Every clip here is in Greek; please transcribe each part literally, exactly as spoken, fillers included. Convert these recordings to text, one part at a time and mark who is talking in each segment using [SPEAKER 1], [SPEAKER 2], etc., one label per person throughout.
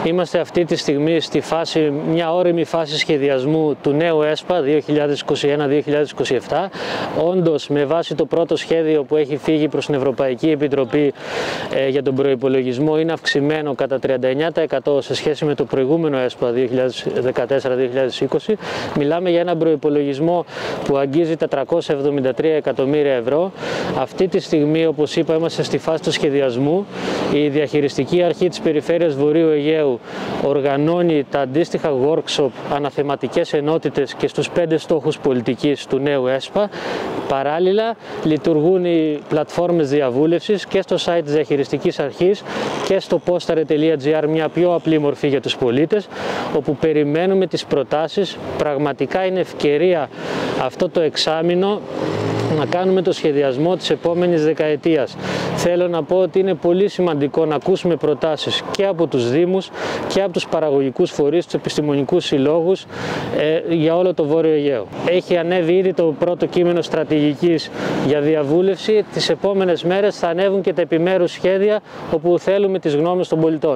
[SPEAKER 1] Είμαστε αυτή τη στιγμή στη φάση, μια όριμη φάση σχεδιασμού του νέου ΕΣΠΑ δύο χιλιάδες είκοσι ένα δύο χιλιάδες είκοσι επτά. Όντως, με βάση το πρώτο σχέδιο που έχει φύγει προς την Ευρωπαϊκή Επιτροπή ε, για τον προϋπολογισμό, είναι αυξημένο κατά τριάντα εννέα τοις εκατό σε σχέση με το προηγούμενο ΕΣΠΑ δύο χιλιάδες δεκατέσσερα δύο χιλιάδες είκοσι. Μιλάμε για έναν προϋπολογισμό που αγγίζει τα τριακόσια εβδομήντα τρία εκατομμύρια ευρώ. Αυτή τη στιγμή, όπως είπα, είμαστε στη φάση του σχεδιασμού. Η διαχειριστική αρχή της Περιφέρειας Βορείου Αιγαίου οργανώνει τα αντίστοιχα workshop, αναθεματικές ενότητες και στους πέντε στόχους πολιτικής του νέου ΕΣΠΑ. Παράλληλα, λειτουργούν οι πλατφόρμες διαβούλευσης και στο site της διαχειριστικής αρχής και στο postare τελεία gr, μια πιο απλή μορφή για τους πολίτες, όπου περιμένουμε τις προτάσεις. Πραγματικά είναι ευκαιρία αυτό το εξάμηνο να κάνουμε το σχεδιασμό της επόμενης δεκαετίας. Θέλω να πω ότι είναι πολύ σημαντικό να ακούσουμε προτάσεις και από τους Δήμους και από τους παραγωγικούς φορείς, τους επιστημονικούς συλλόγους ε, για όλο το Βόρειο Αιγαίο. Έχει ανέβει ήδη το πρώτο κείμενο στρατηγικής για διαβούλευση. Τις επόμενες μέρες θα ανέβουν και τα επιμέρους σχέδια όπου θέλουμε τις γνώμες των πολιτών.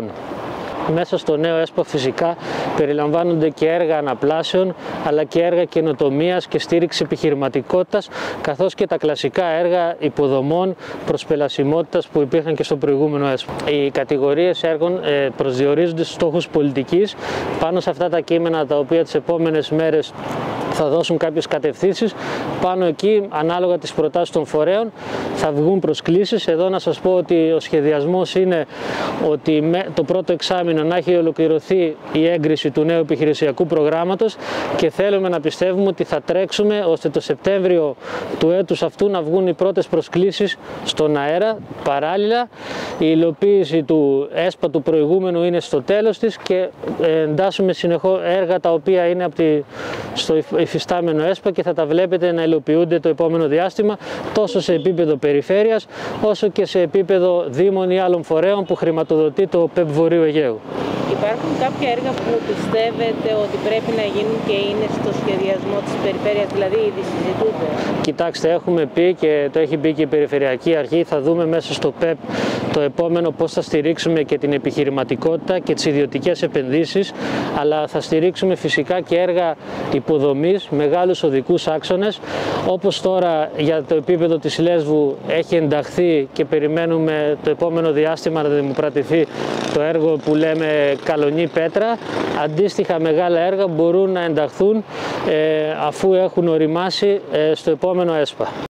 [SPEAKER 1] Μέσα στο νέο ΕΣΠΑ φυσικά περιλαμβάνονται και έργα αναπλάσεων, αλλά και έργα καινοτομίας και στήριξη επιχειρηματικότητας, καθώς και τα κλασικά έργα υποδομών προσπελασιμότητας που υπήρχαν και στο προηγούμενο ΕΣΠΑ. Οι κατηγορίες έργων προσδιορίζονται στους στόχους πολιτικής πάνω σε αυτά τα κείμενα, τα οποία τις επόμενες μέρες θα δώσουν κάποιες κατευθύνσεις. Πάνω εκεί, ανάλογα τις προτάσεις των φορέων, θα βγουν προσκλήσεις. Εδώ να σας πω ότι ο σχεδιασμός είναι ότι το πρώτο εξάμηνο να έχει ολοκληρωθεί η έγκριση του νέου επιχειρησιακού προγράμματος και θέλουμε να πιστεύουμε ότι θα τρέξουμε ώστε το Σεπτέμβριο του έτους αυτού να βγουν οι πρώτες προσκλήσεις στον αέρα. Παράλληλα, η υλοποίηση του ΕΣΠΑ του προηγούμενου είναι στο τέλος της και εντάσσουμε συνεχώς έργα τα οποία είναι από τη, στο υφιστάμενο ΕΣΠΑ και θα τα βλέπετε να υλοποιούνται το επόμενο διάστημα, τόσο σε επίπεδο περιφέρειας όσο και σε επίπεδο δήμων ή άλλων φορέων που χρηματοδοτεί το ΠΕΠ Βορείου Αιγαίου.
[SPEAKER 2] Υπάρχουν κάποια έργα που πιστεύετε ότι πρέπει να γίνουν και είναι στο σχεδιασμό της περιφέρειας, δηλαδή ήδη συζητούνται?
[SPEAKER 1] Κοιτάξτε, έχουμε πει και το έχει πει και η Περιφερειακή Αρχή, θα δούμε μέσα στο ΠΕΠ το επόμενο πώς θα στηρίξουμε και την επιχειρηματικότητα και τις ιδιωτικές επενδύσεις, αλλά θα στηρίξουμε φυσικά και έργα υποδομής, μεγάλους οδικούς άξονες, όπως τώρα για το επίπεδο της Λέσβου έχει ενταχθεί και περιμένουμε το επόμενο διάστημα να δημοπρατηθεί το έργο που λέμε Καλονή Πέτρα. Αντίστοιχα μεγάλα έργα μπορούν να ενταχθούν ε, αφού έχουν οριμάσει ε, στο επόμενο ΕΣΠΑ.